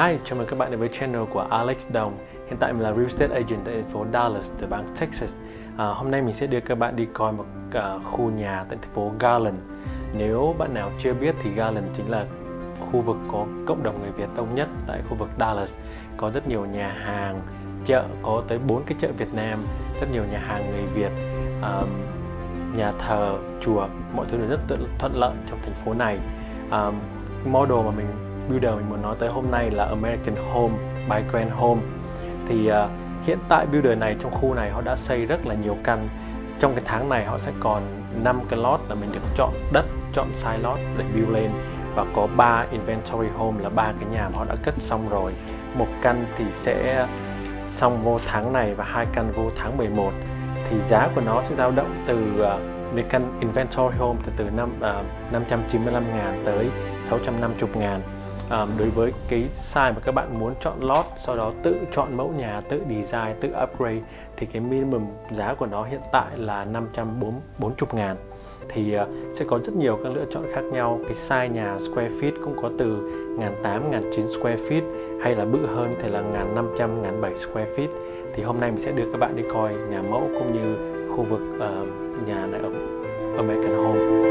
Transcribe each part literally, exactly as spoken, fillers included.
Hi, chào mừng các bạn đến với channel của Alex Đồng. Hiện tại mình là Real Estate Agent tại thành phố Dallas, từ bang Texas. à, Hôm nay mình sẽ đưa các bạn đi coi một uh, khu nhà tại thành phố Garland. Nếu bạn nào chưa biết thì Garland chính là khu vực có cộng đồng người Việt đông nhất tại khu vực Dallas. Có rất nhiều nhà hàng, chợ, có tới bốn cái chợ Việt Nam, rất nhiều nhà hàng người Việt, uh, nhà thờ, chùa, mọi thứ đều rất thuận lợi trong thành phố này. uh, Model mà mình builder mình muốn nói tới hôm nay là American Home by Grand Home. Thì uh, hiện tại builder này trong khu này họ đã xây rất là nhiều căn. Trong cái tháng này họ sẽ còn năm cái lot là mình được chọn đất, chọn size lot để build lên. Và có ba inventory home là ba cái nhà mà họ đã cất xong rồi. Một căn thì sẽ xong vô tháng này và hai căn vô tháng mười một. Thì giá của nó sẽ dao động từ uh, về căn inventory home từ từ năm, uh, năm trăm chín mươi lăm ngàn tới sáu trăm năm mươi ngàn. Um, đối với cái size mà các bạn muốn chọn lot, sau đó tự chọn mẫu nhà, tự design, tự upgrade, thì cái minimum giá của nó hiện tại là năm trăm bốn mươi ngàn. Thì uh, sẽ có rất nhiều các lựa chọn khác nhau. Cái size nhà square feet cũng có từ một nghìn tám trăm, một nghìn chín trăm square feet, hay là bự hơn thì là một nghìn năm trăm, một nghìn bảy trăm square feet. Thì hôm nay mình sẽ đưa các bạn đi coi nhà mẫu cũng như khu vực uh, nhà này ở American Home.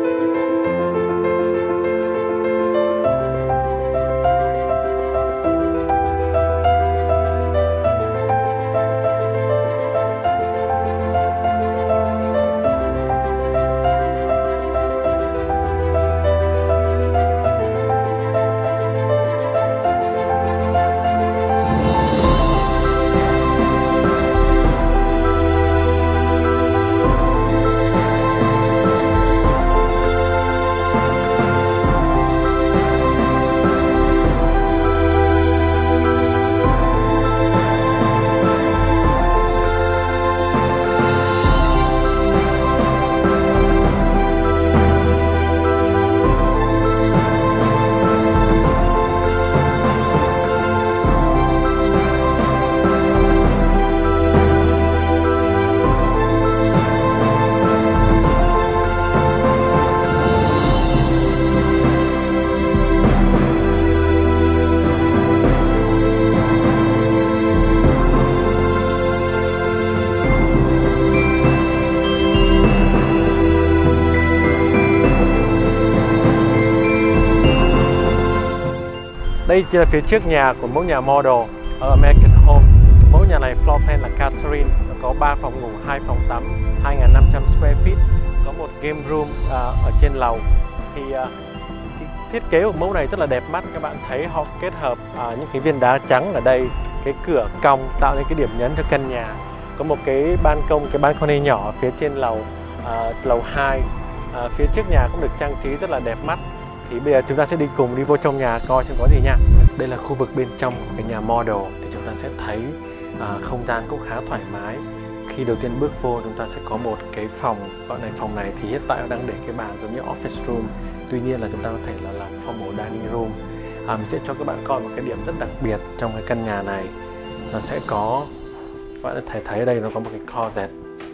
Đây chỉ là phía trước nhà của mẫu nhà model ở American Home. Mẫu nhà này floor plan là Catherine, có ba phòng ngủ, hai phòng tắm, hai nghìn năm trăm square feet, có một game room uh, ở trên lầu. Thì uh, cái thiết kế của mẫu này rất là đẹp mắt. Các bạn thấy họ kết hợp uh, những cái viên đá trắng ở đây, cái cửa cong tạo nên cái điểm nhấn cho căn nhà. Có một cái ban công, cái balcony nhỏ phía trên lầu, uh, lầu hai. Uh, phía trước nhà cũng được trang trí rất là đẹp mắt. Thì bây giờ chúng ta sẽ đi cùng đi vô trong nhà coi xem có gì nha. Đây là khu vực bên trong của cái nhà model. Thì chúng ta sẽ thấy uh, không gian cũng khá thoải mái. Khi đầu tiên bước vô chúng ta sẽ có một cái phòng. Gọi này phòng này thì hiện tại đang để cái bàn giống như office room. Tuy nhiên là chúng ta có thể là làm formal dining room. à, Mình sẽ cho các bạn coi một cái điểm rất đặc biệt trong cái căn nhà này. Nó sẽ có, các bạn có thể thấy ở đây nó có một cái closet,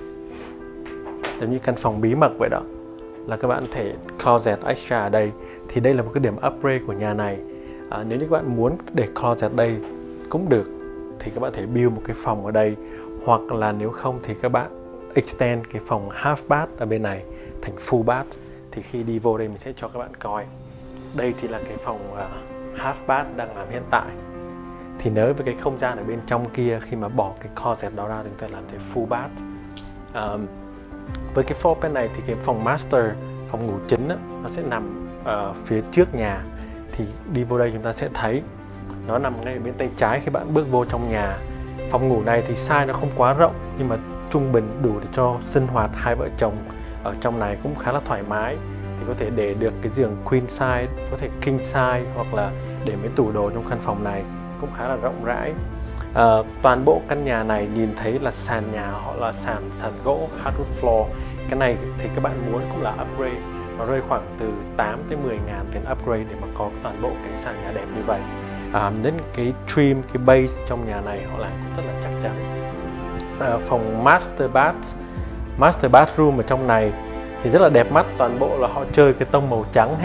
giống như căn phòng bí mật vậy đó. Là các bạn thể closet extra ở đây. Thì đây là một cái điểm upgrade của nhà này. à, Nếu như các bạn muốn để closet đây cũng được, thì các bạn thể build một cái phòng ở đây. Hoặc là nếu không thì các bạn extend cái phòng half bath ở bên này thành full bath. Thì khi đi vô đây mình sẽ cho các bạn coi. Đây thì là cái phòng uh, half bath đang làm hiện tại. Thì nếu với cái không gian ở bên trong kia, khi mà bỏ cái closet đó ra thì chúng ta làm thành full bath. uh, Với cái floor plan này thì cái phòng master, phòng ngủ chính đó, nó sẽ nằm ở phía trước nhà. Thì đi vô đây chúng ta sẽ thấy nó nằm ngay bên tay trái khi bạn bước vô trong nhà. Phòng ngủ này thì size nó không quá rộng, nhưng mà trung bình đủ để cho sinh hoạt hai vợ chồng ở trong này cũng khá là thoải mái. Thì có thể để được cái giường queen size, có thể king size, hoặc là để mấy tủ đồ trong căn phòng này cũng khá là rộng rãi. à, Toàn bộ căn nhà này nhìn thấy là sàn nhà họ là sàn sàn gỗ hardwood floor. Cái này thì các bạn muốn cũng là upgrade. Nó rơi khoảng từ tám tới mười ngàn tiền upgrade để mà có toàn bộ cái sàn nhà đẹp như vậy. à, Đến cái trim, cái base trong nhà này họ làm cũng rất là chắc chắn. à, Phòng master bath, master bathroom ở trong này thì rất là đẹp mắt. Toàn bộ là họ chơi cái tông màu trắng hết,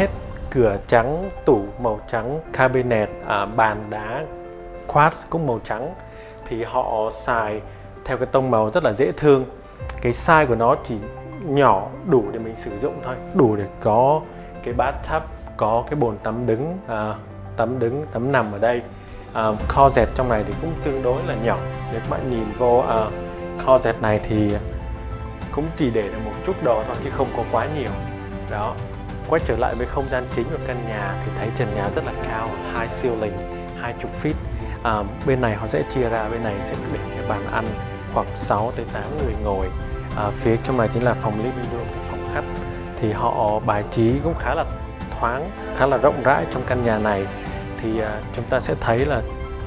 cửa trắng, tủ màu trắng, cabinet, à, bàn đá quartz cũng màu trắng. Thì họ xài theo cái tông màu rất là dễ thương. Cái size của nó chỉ nhỏ đủ để mình sử dụng thôi, đủ để có cái bathtub, có cái bồn tắm đứng, à, tắm đứng, tắm nằm ở đây. À, closet trong này thì cũng tương đối là nhỏ. Nếu các bạn nhìn vô à, closet này thì cũng chỉ để được một chút đồ thôi chứ không có quá nhiều. Đó. Quay trở lại với không gian chính của căn nhà thì thấy trần nhà rất là cao, high ceiling, hai mươi feet. À, bên này họ sẽ chia ra, bên này sẽ để cái bàn ăn khoảng sáu tới tám người ngồi. À, phía trong này chính là phòng living room, phòng khách. Thì họ bài trí cũng khá là thoáng, khá là rộng rãi trong căn nhà này. Thì à, chúng ta sẽ thấy là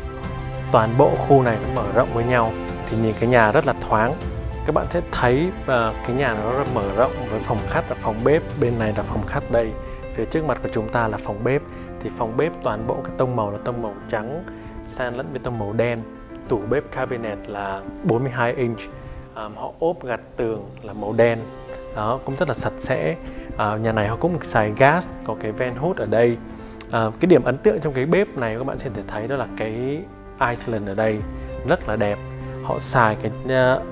toàn bộ khu này nó mở rộng với nhau. Thì nhìn cái nhà rất là thoáng. Các bạn sẽ thấy uh, cái nhà nó rất mở rộng với phòng khách và phòng bếp. Bên này là phòng khách đây. Phía trước mặt của chúng ta là phòng bếp. Thì phòng bếp toàn bộ cái tông màu là tông màu trắng san lẫn với tông màu đen. Tủ bếp cabinet là bốn mươi hai inch. Um, họ ốp gạch tường là màu đen. Đó, cũng rất là sạch sẽ. Uh, nhà này họ cũng xài gas, có cái vent hood ở đây. Uh, cái điểm ấn tượng trong cái bếp này các bạn sẽ thể thấy đó là cái Iceland ở đây rất là đẹp. Họ xài cái uh,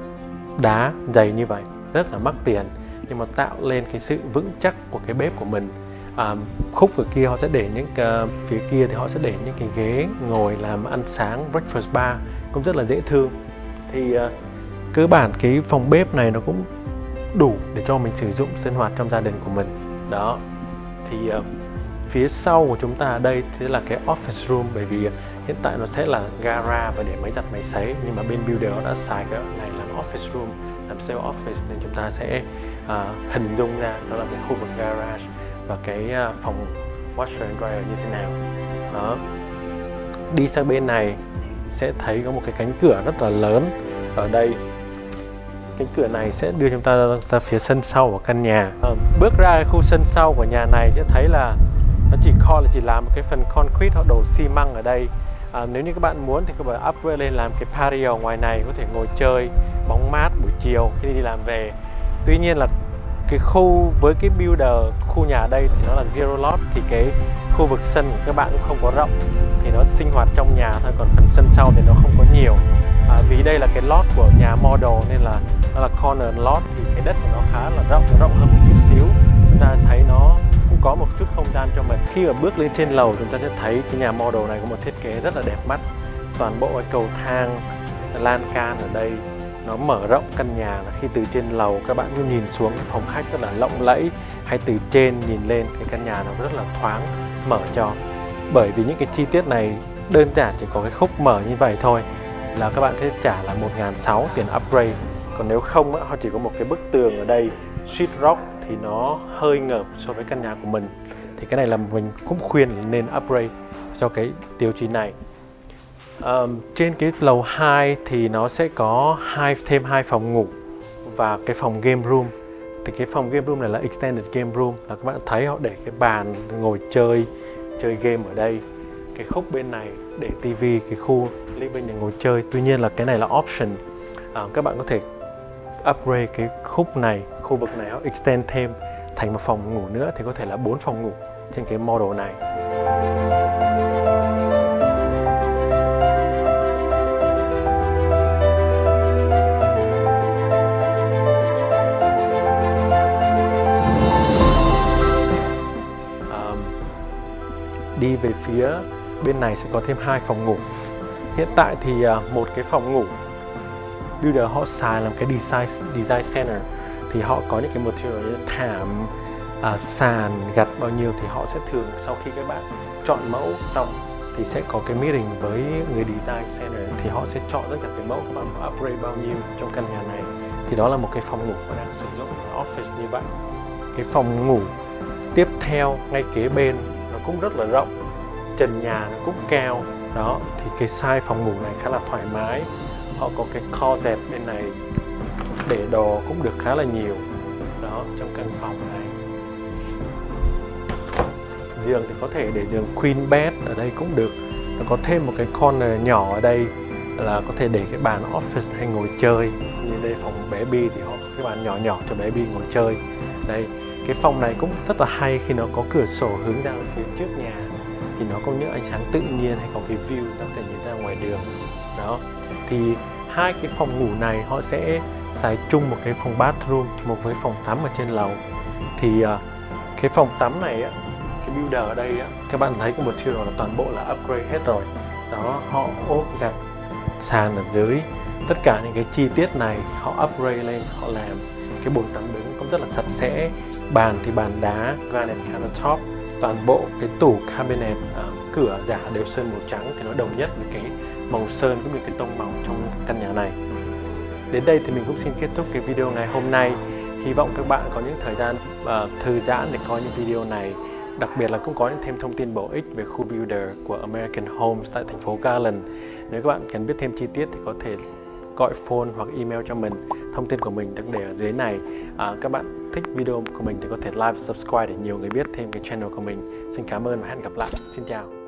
đá dày như vậy, rất là mắc tiền nhưng mà tạo lên cái sự vững chắc của cái bếp của mình. À, khúc ở kia họ sẽ để những uh, phía kia thì họ sẽ để những cái ghế ngồi làm ăn sáng, breakfast bar cũng rất là dễ thương. Thì uh, cơ bản cái phòng bếp này nó cũng đủ để cho mình sử dụng sinh hoạt trong gia đình của mình. Đó. Thì uh, phía sau của chúng ta ở đây thì là cái office room, bởi vì uh, hiện tại nó sẽ là gara và để máy giặt máy sấy, nhưng mà bên builder đã xài cái này làm office room, làm sale office, nên chúng ta sẽ uh, hình dung ra đó là cái khu vực garage và cái uh, phòng washer and dryer như thế nào. Đó. Đi sang bên này sẽ thấy có một cái cánh cửa rất là lớn ở đây. Cánh cửa này sẽ đưa chúng ta ra phía sân sau của căn nhà. Uh, bước ra khu sân sau của nhà này sẽ thấy là nó chỉ kho là chỉ làm một cái phần concrete, họ đổ xi măng ở đây. À, nếu như các bạn muốn thì các bạn upgrade lên làm cái patio ngoài này, có thể ngồi chơi bóng mát buổi chiều khi đi làm về. Tuy nhiên là cái khu với cái builder khu nhà ở đây thì nó là zero lot, thì cái khu vực sân của các bạn cũng không có rộng, thì nó sinh hoạt trong nhà thôi, còn phần sân sau thì nó không có nhiều. À, vì đây là cái lot của nhà model nên là nó là corner lot, thì cái đất của nó khá là rộng, nó rộng hơn một chút xíu. Chúng ta thấy nó cũng có một chút không gian cho mình. Khi mà bước lên trên lầu chúng ta sẽ thấy cái nhà model này có một thiết kế rất là đẹp mắt. Toàn bộ cái cầu thang, lan can ở đây nó mở rộng căn nhà, là khi từ trên lầu các bạn cứ nhìn xuống cái phòng khách rất là lộng lẫy, hay từ trên nhìn lên cái căn nhà nó rất là thoáng, mở cho. Bởi vì những cái chi tiết này đơn giản chỉ có cái khúc mở như vậy thôi là các bạn sẽ trả là một nghìn sáu trăm tiền upgrade. Còn nếu không họ chỉ có một cái bức tường ở đây sheet rock thì nó hơi ngợp so với căn nhà của mình. Thì cái này là mình cũng khuyên là nên upgrade cho cái tiêu chí này. Um, trên cái lầu hai thì nó sẽ có hai thêm hai phòng ngủ và cái phòng game room. Thì cái phòng game room này là extended game room, là các bạn thấy họ để cái bàn ngồi chơi chơi game ở đây. Cái khúc bên này để tivi, cái khu living để ngồi chơi. Tuy nhiên là cái này là option. À, các bạn có thể upgrade cái khúc này, khu vực này họ extend thêm thành một phòng ngủ nữa, thì có thể là bốn phòng ngủ trên cái model này. Um, đi về phía bên này sẽ có thêm hai phòng ngủ. Hiện tại thì uh, một cái phòng ngủ builder họ xài làm cái design design center, thì họ có những cái material như thảm, à, sàn, gạch bao nhiêu, thì họ sẽ thường sau khi các bạn chọn mẫu xong thì sẽ có cái meeting với người design center, thì họ sẽ chọn tất cả cái mẫu các bạn muốn upgrade bao nhiêu trong căn nhà này. Thì đó là một cái phòng ngủ mà đang sử dụng office như vậy. Cái phòng ngủ tiếp theo ngay kế bên nó cũng rất là rộng, trần nhà nó cũng cao. Đó, thì cái size phòng ngủ này khá là thoải mái. Họ có cái closet bên này để đồ cũng được khá là nhiều. Đó, trong căn phòng này. Giường thì có thể để giường queen bed ở đây cũng được. Nó có thêm một cái corner nhỏ ở đây là có thể để cái bàn office hay ngồi chơi. Như đây phòng bé Bi thì họ có cái bàn nhỏ nhỏ cho bé Bi ngồi chơi. Đây, Cái phòng này cũng rất là hay khi nó có cửa sổ hướng ra phía trước nhà, thì nó có những ánh sáng tự nhiên hay có cái view ta có thể nhìn ra ngoài đường. Đó, thì hai cái phòng ngủ này họ sẽ xài chung một cái phòng bathroom, một cái phòng tắm ở trên lầu. Thì uh, cái phòng tắm này á, cái builder ở đây á, các bạn thấy cái material là toàn bộ là upgrade hết rồi. Đó, họ ốp gạch sàn ở dưới, tất cả những cái chi tiết này họ upgrade lên, họ làm cái bồn tắm đứng cũng rất là sạch sẽ. Bàn thì bàn đá granite countertop, toàn bộ cái tủ cabinet, uh, cửa giả đều sơn màu trắng thì nó đồng nhất với cái màu sơn cũng như cái tông màu trong căn nhà này. Đến đây thì mình cũng xin kết thúc cái video ngày hôm nay. Hy vọng các bạn có những thời gian uh, thư giãn để coi những video này. Đặc biệt là cũng có những thêm thông tin bổ ích về khu builder của American Homes tại thành phố Garland. Nếu các bạn cần biết thêm chi tiết thì có thể gọi phone hoặc email cho mình. Thông tin của mình được để ở dưới này. À, các bạn thích video của mình thì có thể like và subscribe để nhiều người biết thêm cái channel của mình. Xin cảm ơn và hẹn gặp lại. Xin chào.